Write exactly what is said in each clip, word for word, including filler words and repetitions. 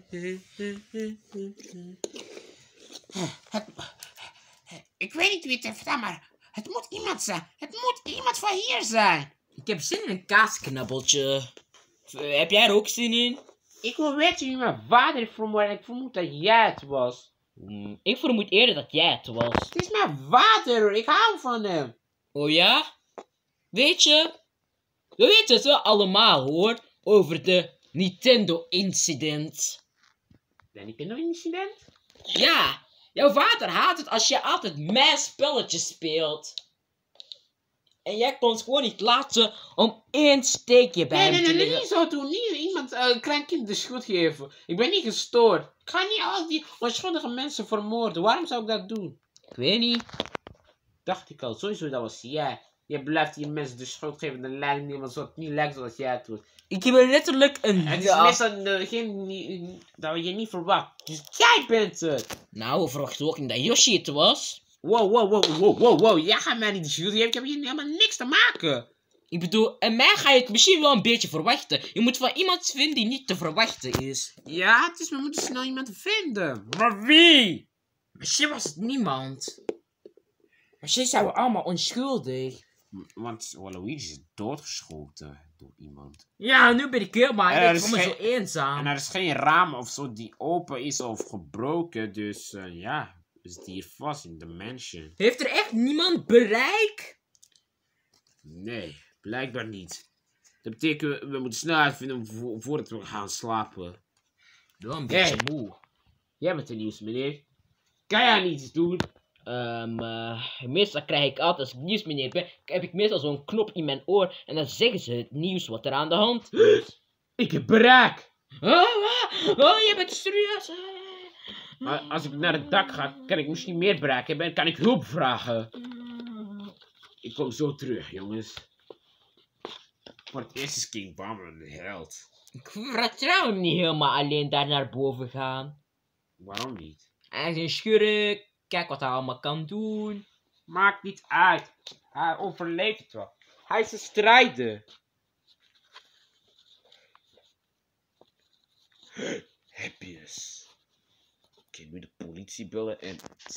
Het, ik weet niet wie het heeft gedaan, maar het moet iemand zijn. Het moet iemand van hier zijn. Ik heb zin in een kaasknabbeltje. Uh, heb jij er ook zin in? Ik wil weten wie mijn vader heeft vermoord en ik vermoed dat jij het was. Hmm, ik vermoed eerder dat jij het was. Het is mijn vader, ik hou van hem. Oh ja? Weet je? We weten het wel allemaal hoor. Over de Nintendo-incident. De Nintendo-incident? Ja, jouw vader haat het als je altijd mijn spelletjes speelt. En jij kon het gewoon niet laten om één steekje bij Nee, hem nee, te nee, nee, leggen. niet zo doen. Niet iemand, uh, een klein kind de schuld geven. Ik ben niet gestoord. Ik ga niet al die onschuldige mensen vermoorden. Waarom zou ik dat doen? Ik weet niet. Dacht ik al, sowieso dat was jij. Je blijft die mensen de schuld geven, de leiding nemen, zodat het niet lijkt zoals jij het doet. Ik heb er letterlijk een... Het is ja. meestal uh, geen, nie, dat je niet verwacht. Dus jij bent het. Nou, we verwachten ook niet dat Yoshi het was. Wow, wow, wow, wow, wow, wow. Jij gaat mij niet de schuld geven. Ik heb hier helemaal niks te maken. Ik bedoel, en mij ga je het misschien wel een beetje verwachten. Je moet van iemand vinden die niet te verwachten is. Ja, het is, we moeten snel iemand vinden. Maar wie? Misschien was het niemand. Misschien zijn we allemaal onschuldig. Want Waluigi is doodgeschoten door iemand. Ja, nu ben ik helemaal Er ik is voel me geen- zo eenzaam. En er is geen raam of zo die open is of gebroken. Dus uh, ja, we zitten hier vast in de mansion. Heeft er echt niemand bereik? Nee, blijkbaar niet. Dat betekent, we, we moeten snel uitvinden vo voordat we gaan slapen. Wel een beetje Hey. moe. Jij bent de nieuws, meneer. Kan jij niets doen? Um, uh, meestal krijg ik altijd, als ik nieuws meneer ben, heb ik meestal zo'n knop in mijn oor en dan zeggen ze het nieuws wat er aan de hand is. Ik heb bereik. Oh, oh, oh, je bent serieus? Maar als ik naar het dak ga, kan ik misschien meer bereik hebben en kan ik hulp vragen. Ik kom zo terug, jongens. Voor het eerst is King Bomber een held. Ik vertrouw hem niet helemaal alleen daar naar boven gaan. Waarom niet? Hij is een schurk, kijk wat hij allemaal kan doen. Maakt niet uit. Hij overleeft het wel. Hij is een strijder. Happiness. Oké, nu de politie bellen en...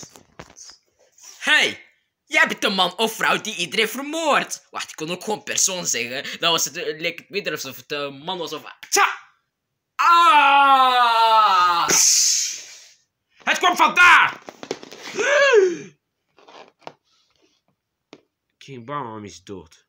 Hey, jij bent de man of vrouw die iedereen vermoordt. Wacht, ik kon ook gewoon persoon zeggen. Dat was het, uh, leek het weer alsof het een man was of... Tja! Ah! Het kwam vandaar! King Bomber is dood.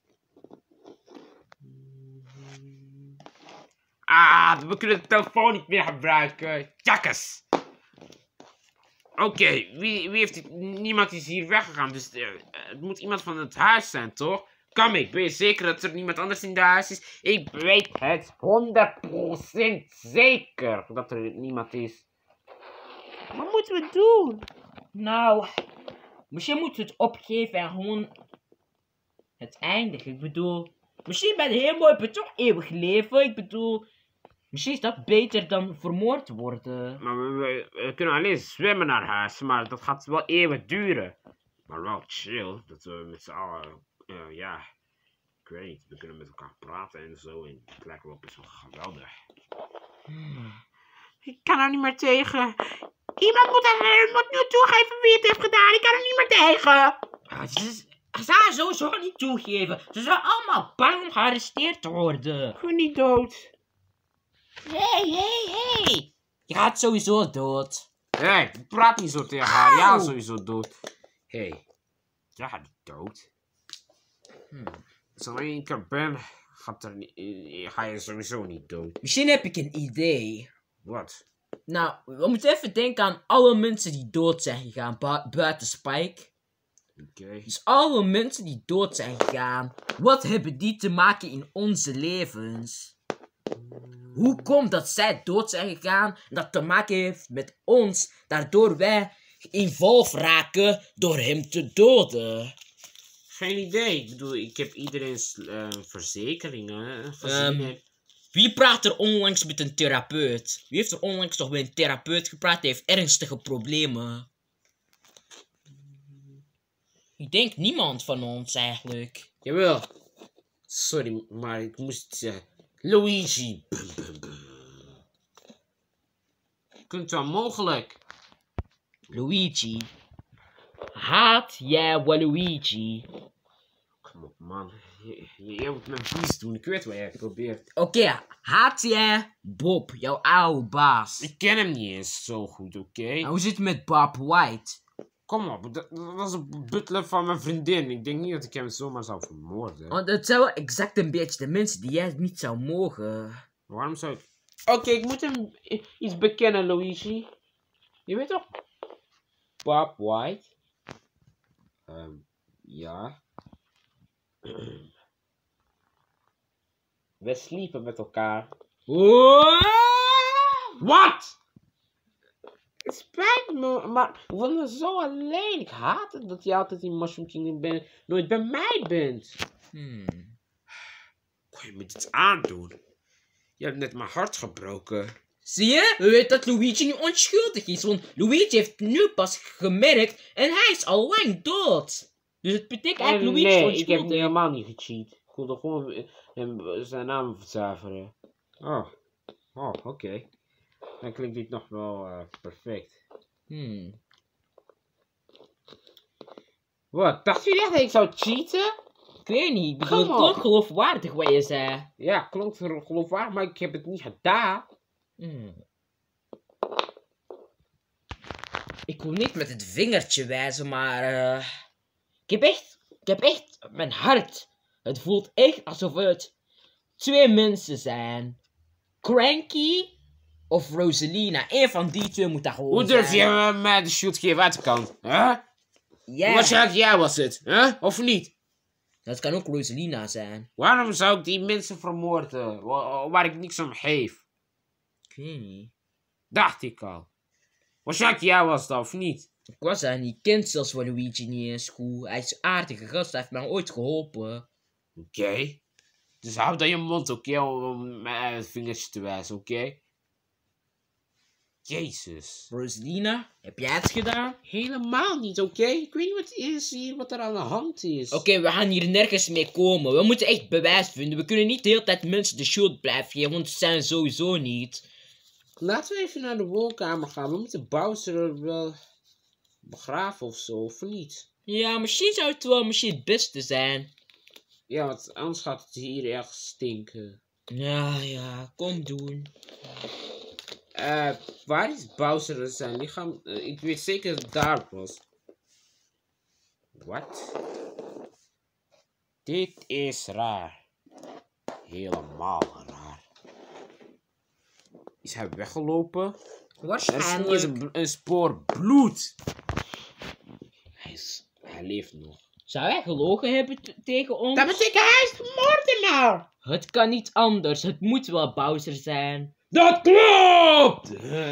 Ah, we kunnen de telefoon niet meer gebruiken. Jakkes! Oké, okay, wie, wie heeft dit? Niemand is hier weggegaan, dus uh, het moet iemand van het huis zijn, toch? Kamik, ben je zeker dat er niemand anders in het huis is? Ik weet het honderd procent zeker dat er niemand is. Wat moeten we doen? Nou, misschien moeten we het opgeven en gewoon het eindigen. Ik bedoel, misschien bij de hemel heb je toch eeuwig leven. Ik bedoel, misschien is dat beter dan vermoord worden. Maar we, we, we kunnen alleen zwemmen naar huis, maar dat gaat wel eeuwig duren. Maar wel chill, dat we met z'n allen, uh, ja, ik weet niet, we kunnen met elkaar praten en zo. En het lijkt wel best wel geweldig. Hmm. Ik kan er niet meer tegen. Iemand moet, er, moet nu toegeven wie het heeft gedaan. Ik kan er niet meer tegen. Ah, ze, ze zou sowieso niet toegeven. Ze zijn allemaal bang om gearresteerd te worden. Ik ben niet dood. Hé, hé, hé. Je gaat sowieso dood. Hé, hey, praat niet zo tegen haar. Ja, sowieso dood. Hé, hey, jij gaat niet dood. Hmm. Als er één keer ben, gaat er niet, ga je sowieso niet dood. Misschien heb ik een idee. Wat? Nou, we moeten even denken aan alle mensen die dood zijn gegaan, bu buiten Spike. Oké. Okay. Dus alle mensen die dood zijn gegaan, wat hebben die te maken in onze levens? Hoe komt dat zij dood zijn gegaan en dat te maken heeft met ons, daardoor wij involved raken door hem te doden? Geen idee. Ik bedoel, ik heb iedereen's uh, verzekeringen gezien. Um, wie praat er onlangs met een therapeut? Wie heeft er onlangs toch met een therapeut gepraat? Die heeft ernstige problemen. Ik denk niemand van ons eigenlijk. Jawel. Sorry, maar ik moest zeggen. Luigi. Kunt wel mogelijk. Luigi. Haat jij Waluigi? Kom op, man. Je, je, je moet me vies doen. Ik weet wat jij probeert. Oké, okay, haat jij Bob, jouw oude baas? Ik ken hem niet eens zo goed, oké? Okay? Nou, hoe zit het met Bob White? Kom op, dat, dat is een butler van mijn vriendin. Ik denk niet dat ik hem zomaar zou vermoorden. Want het zijn wel exact een beetje de mensen die jij niet zou mogen. Waarom zou ik... Oké, okay, ik moet hem iets bekennen, Luigi. Je weet toch? Bob White? Um, ja. We sliepen met elkaar. Wat? Het spijt me, maar ik voel me zo alleen. Ik haat het dat je altijd in Mushroom Kingdom bent, nooit bij mij bent. Hmm. Kon je me dit aandoen? Je hebt net mijn hart gebroken. Zie je? We weten dat Luigi nu onschuldig is, want Luigi heeft nu pas gemerkt en hij is al lang dood. Dus het betekent eigenlijk Luigi is nee, onschuldig. ik heb helemaal niet gecheat. Ik wilde gewoon hem zijn naam verzuiveren. Oh, oh oké. Okay. Dan klinkt dit nog wel uh, perfect. Hmm. Wat? Dacht jullie echt dat ik zou cheaten? Ik weet niet, ik bedoel, het klonk geloofwaardig wat je zei. Ja, klonk geloofwaardig, maar ik heb het niet gedaan. Hmm. Ik wil niet met het vingertje wijzen, maar uh, ik heb echt, ik heb echt mijn hart. Het voelt echt alsof het twee mensen zijn. Cranky of Rosalina. Eén van die twee moet daar gewoon Hoe zijn. durf je uh, mij de shield geven uit de kant? Huh? Ja. Waarschijnlijk jij was het, huh? Of niet? Dat kan ook Rosalina zijn. Waarom zou ik die mensen vermoorden waar, waar ik niks om geef? Ik weet niet. Dacht ik al. Waarschijnlijk jij was dat, of niet? Ik was daar niet. Ik ken zelfs Waluigi niet in school. Hij is een aardige gast. Hij heeft mij ooit geholpen. Oké. Okay. Dus hou dan je mond, oké? Okay, om mij het vingertje te wijzen, oké? Okay? Jezus. Rosalina, heb jij het gedaan? Helemaal niet, oké? Okay? Ik weet niet wat is hier, wat er aan de hand is. Oké, okay, we gaan hier nergens mee komen. We moeten echt bewijs vinden. We kunnen niet de hele tijd mensen de schuld blijven geven, want ze zijn sowieso niet. Laten we even naar de woonkamer gaan. We moeten Bowser wel begraven of zo, of niet? Ja, misschien zou het wel misschien het beste zijn. Ja, want anders gaat het hier echt stinken. Ja, ja, kom doen. Uh, waar is Bowser zijn lichaam? Uh, ik weet zeker dat het daar was. Wat? Dit is raar. Helemaal raar. Is hij weggelopen? Waarschijnlijk. Er is een, een spoor bloed. Hij, is, hij leeft nog. Zou hij gelogen hebben tegen ons? Dat betekent hij is moordenaar. Het kan niet anders. Het moet wel Bowser zijn. Dat klopt!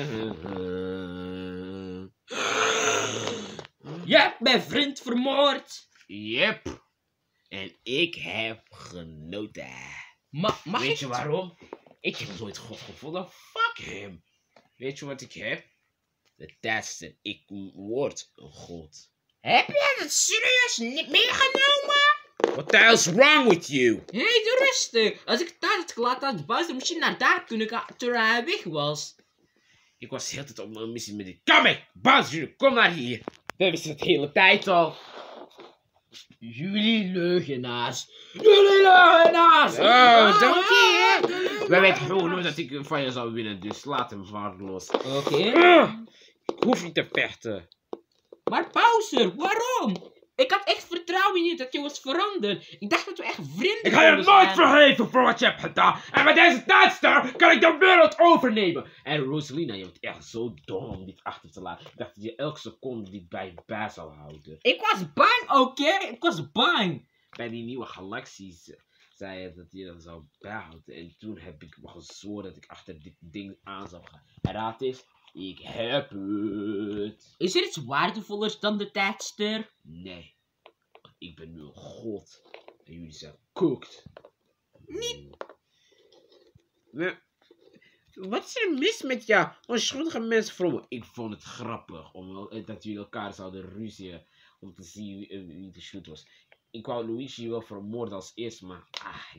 Je hebt mijn vriend vermoord. Yep. En ik heb genoten. Ma mag Weet ik je waarom? Ik heb nooit God gevonden. Fuck hem. Weet je wat ik heb? De testen. Ik word een god. Heb jij het serieus niet meegenomen? What the hell's wrong with you? Hé, hey, doe rustig. Als ik daar had gelaten, had Bowser misschien naar daar kunnen gaan terwijl hij weg was. Ik was de hele tijd op een missie met die. Kom mee! Bowser, kom naar hier. Dat is het de hele tijd al. Jullie leugenaars. Jullie leugenaars. Oh, dank je. Wij weten gewoon nooit dat ik van je zou winnen, dus laat hem maar los. Oké. Okay. Uh, ik hoef niet te vechten. Maar Bowser, waarom? Ik had echt vertrouwen in je dat je was veranderd. Ik dacht dat we echt vrienden Ik ga je nooit zijn. vergeven voor wat je hebt gedaan. En met deze tijdster kan ik de wereld overnemen. En Rosalina, je bent echt zo dom om dit achter te laten. Ik dacht dat je elke seconde dit bij je bij zou houden. Ik was bang, oké? Okay? Ik was bang. Bij die nieuwe galaxies zei je dat je dat zou bijhouden. En toen heb ik me gezworen dat ik achter dit ding aan zou gaan. En raad is, ik heb het. Is er iets waardevollers dan de tijdster? Nee. Ik ben nu een god. En jullie zijn cooked. Niet. We, wat is er mis met jou? Onschuldige mensen vroegen. Ik vond het grappig om, dat jullie elkaar zouden ruzien. Om te zien wie, wie de shoot was. Ik wou Luigi wel vermoorden als eerst. Maar ah, ik dacht,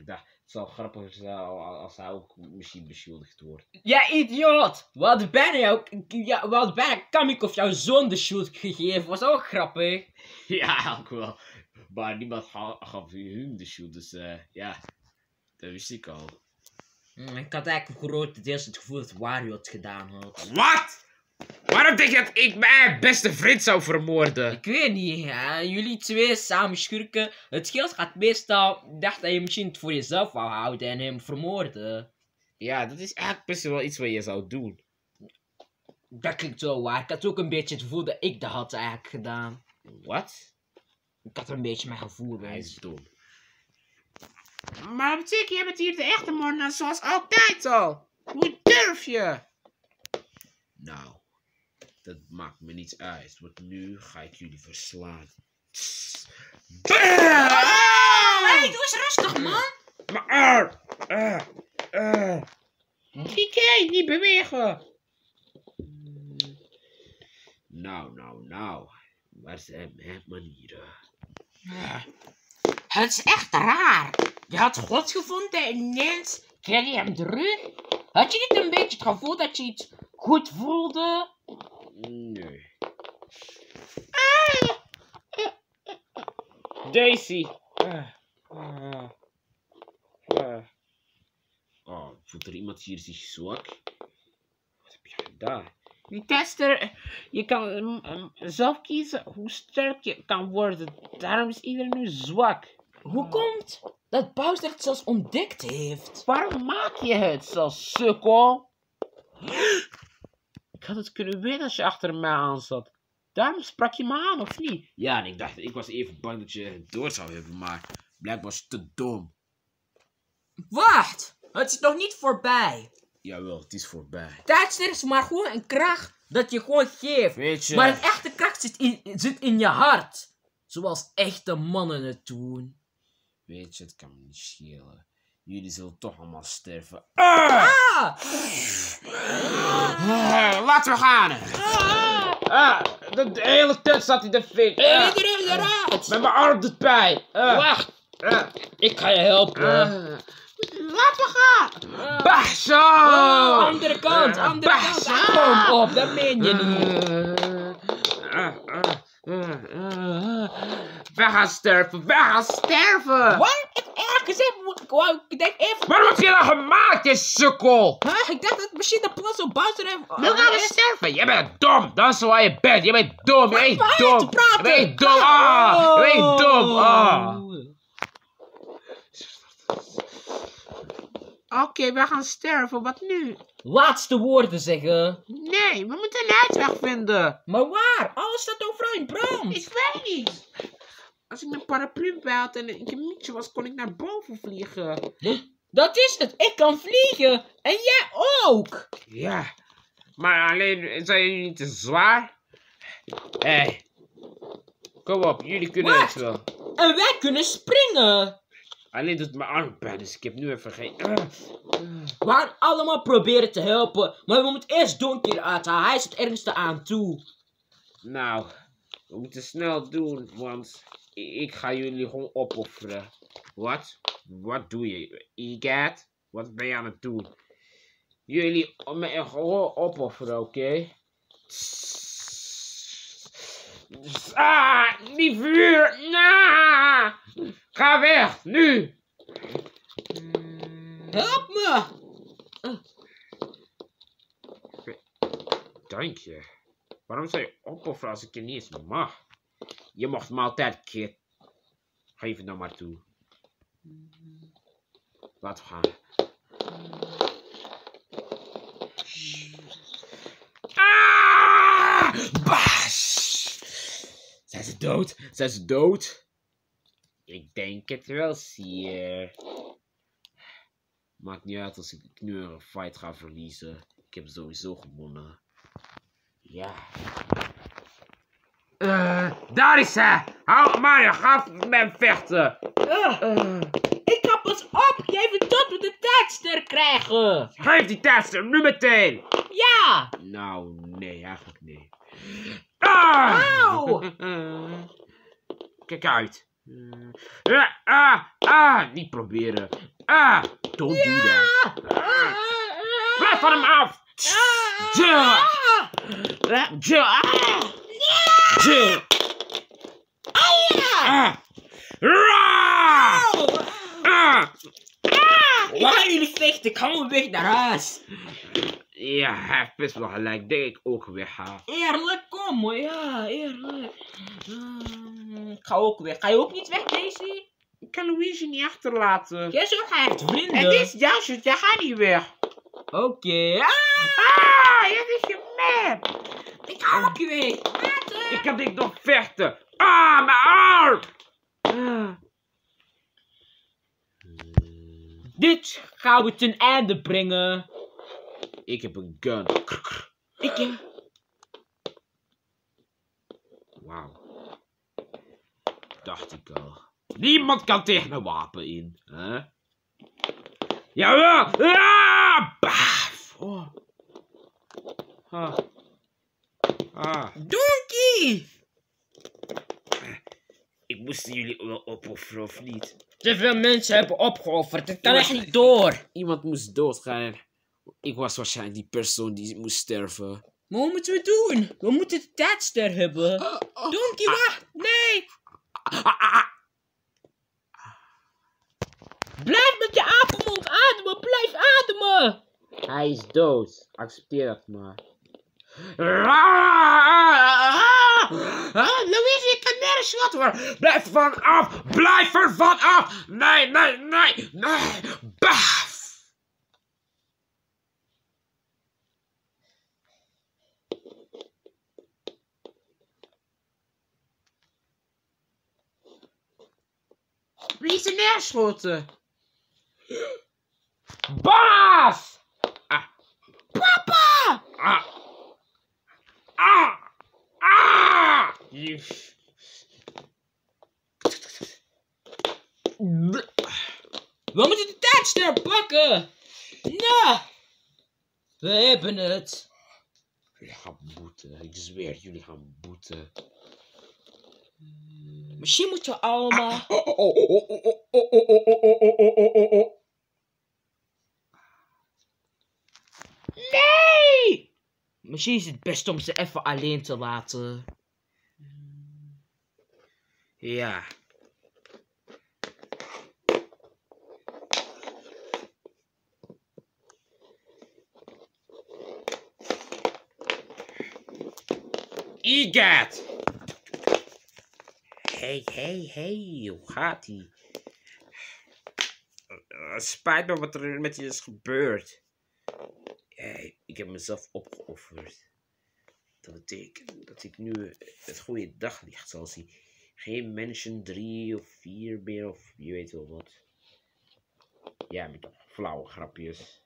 Het zou grappig zijn als hij ook misschien beschuldigd wordt. Ja, idioot! We hadden bijna jou, ja, we hadden bijna Kamiko of jouw zoon de schuld gegeven. Was ook grappig. Ja, ook wel. Maar niemand ga- gaf hun de schuld, dus uh, ja, dat wist ik al. Mm, ik had eigenlijk grotendeels het gevoel dat Wario het gedaan had. Wat? Waarom denk je dat ik mijn beste vriend zou vermoorden? Ik weet niet, ja. Jullie twee samen schurken. Het geld gaat meestal, dacht dat je misschien het voor jezelf wou houden en hem vermoorden. Ja, dat is eigenlijk best wel iets wat je zou doen. Dat klinkt wel waar. Ik had ook een beetje het gevoel dat ik dat had eigenlijk gedaan. Wat? Ik had een beetje mijn gevoel bij. Hij is dom. Maar dat betekent, jij bent hier de echte moordenaar zoals altijd al. Hoe durf je? Nou, dat maakt me niets uit, want nu ga ik jullie verslaan. Hey, doe eens rustig, man! Maar arm! Uh, uh. Kijk, niet bewegen! Nou, nou, nou. Waar zijn mijn manieren? Het is echt raar. Je had God gevonden en ineens kreeg je hem terug. Had je niet een beetje het gevoel dat je iets goed voelde? Nee. Daisy! Uh, uh, uh. Oh, voelt er iemand hier zich zwak? Wat heb je gedaan? Die tester, je kan um, zelf kiezen hoe sterk je kan worden. Daarom is iedereen nu zwak. Hoe komt dat Bowser het zelfs ontdekt heeft? Waarom maak je het zo, sukkel? Ik had het kunnen weten als je achter mij aan zat. Daarom sprak je me aan, of niet? Ja, en ik dacht, ik was even bang dat je het door zou hebben, maar blijkbaar was het te dom. Wacht, het is nog niet voorbij. Jawel, het is voorbij. Tijdster is maar gewoon een kracht dat je gewoon geeft. Weet je... Maar een echte kracht zit in, zit in je hart. Zoals echte mannen het doen. Weet je, het kan me niet schelen. Jullie zullen toch allemaal sterven. Ah! Ah! Ah, laten we gaan. Ah, de, de hele tijd zat hij de fik. Ah, Iedereen eruit! met mijn arm doet pijn. Ah, Wacht, ah, ik ga je helpen. ah. Laten we gaan. Ah. Bah, zo. Oh, andere kant, andere Bah, kant. zo. Ah, kom op, dat meen je niet. Ah, ah, ah, ah, ah. Wij gaan sterven, wij gaan sterven. Wat? Ik heb gezegd, ik wou- ik denk even... Waarom heb je dat gemaakt, je sukkel? Huh? Ik dacht dat misschien de plots op Bowser heeft... Nu gaan we sterven. Jij bent dom. Dat is waar je bent. Je bent dom. Je bent Waar dom. te praten? Je bent dom. Ah, je bent dom. Ah. Oké, okay, we gaan sterven. Wat nu? Laatste woorden zeggen. Nee, we moeten een uitweg vinden. Maar waar? Alles staat overal in brand. Ik weet niet. Als ik mijn paraplu bij had en ik een mietje was, kon ik naar boven vliegen. Dat is het. Ik kan vliegen. En jij ook. Ja, maar alleen zijn jullie niet te zwaar? Hé, hey. Kom op, jullie kunnen Wat? het wel. En wij kunnen springen. Alleen doet mijn arm pijn, dus ik heb nu even geen... Uh, uh. We gaan allemaal proberen te helpen. Maar we moeten eerst Donkey eruit halen. Hij is het ergste aan toe. Nou, we moeten snel doen, want ik ga jullie gewoon opofferen. Wat? Wat doe je? Igat? Wat ben je aan het doen? Jullie me gewoon opofferen, oké? Okay? Ah, die vuur! Nah! Ga weg, nu! Help me. Dank je. Waarom zou je opofferen als ik je niet eens mag? Je mocht me altijd, kid. Geef het nou maar toe. Laten we gaan. Ah! Baas! Zijn ze dood? Zijn ze dood? Ik denk het wel, sire. Maakt niet uit als ik nu een fight ga verliezen. Ik heb sowieso gewonnen. Ja. Uh, daar is hij! Hou Mario, ga met hem vechten! Uh, Uh, ik ga pas op. Geef het tot we de tijdster krijgen. geef die tester nu meteen! Ja. Nou, nee, eigenlijk nee. Ah! Auw. Kijk uit. Uh, ah, ah, ah, niet proberen. Ah, don't do that. Ah, blijf van hem af. Jill. Jill. Ah. Jill. Ah. Ah. Laat jullie vechten, ik ga gewoon weg naar huis. Ja, hij heeft best wel gelijk. Denk ik ook weg ga. Eerlijk, kom hoor, ja, eerlijk. Uh, ik ga ook weg. Ga je ook niet weg, Daisy? Ik kan Luigi niet achterlaten. Jij zo, hij heeft vrienden. Het is jouw shit, jij gaat niet weg. Oké. Okay. Ah, ah, je is je man. Ik ga ook weg. Later. Ik kan dit nog vechten. Ah, mijn arm. Ah. Dit gaan we ten einde brengen. Ik heb een gun. Ik heb... Wauw. Dacht ik al. Niemand kan tegen een wapen in. Hè? Jawel. Ah, baaf. Oh. Ah. Ah. Donkey! Ik moest jullie wel opofferen of niet? Te veel mensen hebben opgeofferd. Het kan echt niet door. Iemand moest doodgaan. Ik was waarschijnlijk die persoon die moest sterven. Maar hoe moeten we het doen? We moeten de tijdster hebben. Uh, uh, Donkey, wacht! Nee! Ah, ah, ah. Blijf met je apenmond ademen! Blijf ademen! Hij is dood. Accepteer dat maar. Louise, ik kan nergens wat worden. Blijf er van af. Blijf er van af. Nee, nee, nee. Nee. Baaf. Wie is er neerschoten? Baas! Ah. Papa! Ah. Ah! Ah! Je... We moeten de tijdster pakken! Nou! We hebben het. Jullie gaan boeten. Ik zweer, jullie gaan boeten. Misschien moeten we allemaal... Oh, oh, oh, oh, oh, oh, oh, oh, oh, oh, oh, oh. Nee! Misschien is het best om ze even alleen te laten. Ja. Egat! Hey, hey, hey, hoe gaat ie? Uh, spijt me wat er met je is gebeurd. Hey, ik heb mezelf opgeofferd. Dat betekent dat ik nu het goede daglicht zal zien. Geen mensen drie of vier meer of je weet wel wat. Ja, met flauwe grapjes.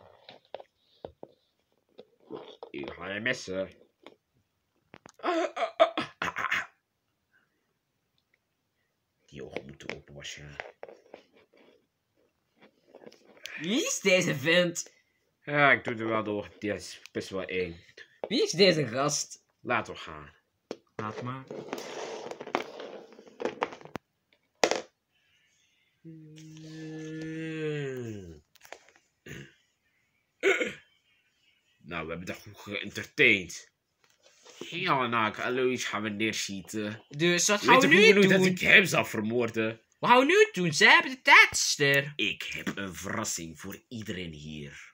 Ik ga je messen. Ah, ah, ah, ah, ah. Die ogen moeten open waarschijnlijk. Wie is deze vent? Ja, ik doe er wel door. Die is best wel eng. Wie is deze gast? Laten we gaan. Laat maar. Nou, we hebben toch goed geëntertained. Ja, nou, Alois gaan we neerschieten. Dus wat Je gaan weet we toch nu hoe doen? dat ik hem zal vermoorden? Wat gaan we nu doen? Zij hebben de tijdster. Ik heb een verrassing voor iedereen hier.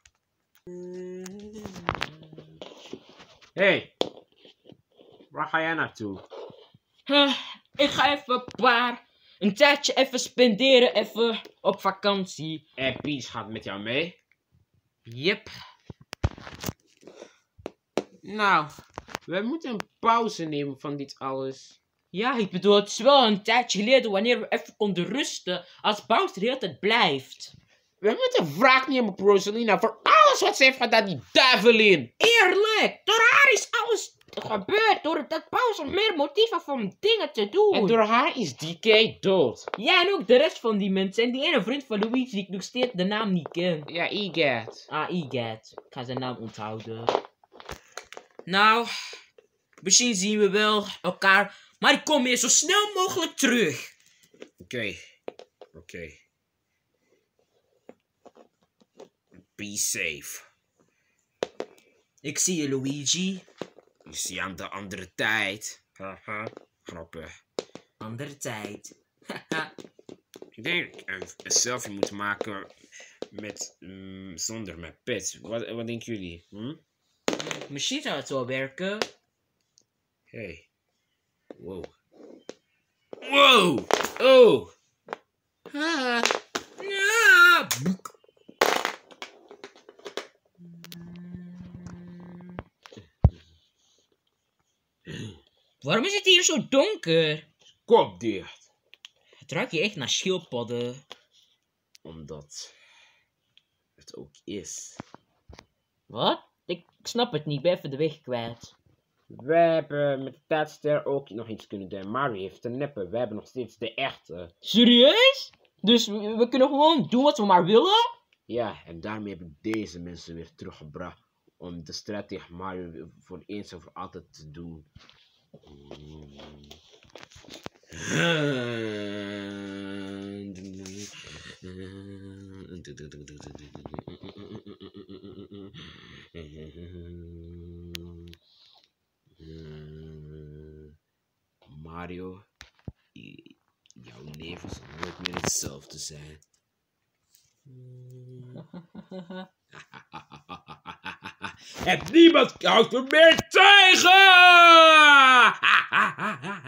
Hey, waar ga jij naartoe? Huh, ik ga even een paar... Een tijdje even spenderen, even op vakantie. En Peach gaat met jou mee? Yep. Nou, we moeten een pauze nemen van dit alles. Ja, ik bedoel, het is wel een tijdje geleden wanneer we even konden rusten als Bowser de hele tijd blijft. We moeten wraak nemen op Rosalina voor alles wat ze heeft gedaan, die duivelin. Eerlijk, door haar is alles gebeurd, doordat Bowser meer motief had om dingen te doen. En door haar is D K dood. Ja, en ook de rest van die mensen. En die ene vriend van Luigi die ik nog steeds de naam niet ken. Ja, Egat. Ah, Egat. Ik ga zijn naam onthouden. Nou, misschien zien we wel elkaar, maar ik kom weer zo snel mogelijk terug. Oké. Oké. Be safe. Ik zie je, Luigi. Je ziet aan de andere tijd. Haha. Grappig. Andere tijd. Ik denk dat ik een, een selfie moet maken met, mm, zonder mijn pet. Wat, wat denken jullie? Hm? Misschien zou het wel werken. Hey. Wow. Wow! Oh! Ah. Ja. Waarom is het hier zo donker? Kop dicht. Het ruikt hier echt naar schildpadden. Omdat het ook is. Wat? Ik snap het niet, ik ben even de weg kwijt. We hebben met de tijdster ook nog iets kunnen doen. Mario heeft een neppe. We hebben nog steeds de echte. Serieus? Dus we, we kunnen gewoon doen wat we maar willen? Ja, en daarmee heb ik deze mensen weer teruggebracht. Om de strijd tegen Mario voor eens en voor altijd te doen. Mario, jouw leven zal nooit meer hetzelfde zijn. En niemand kan me meer tegen!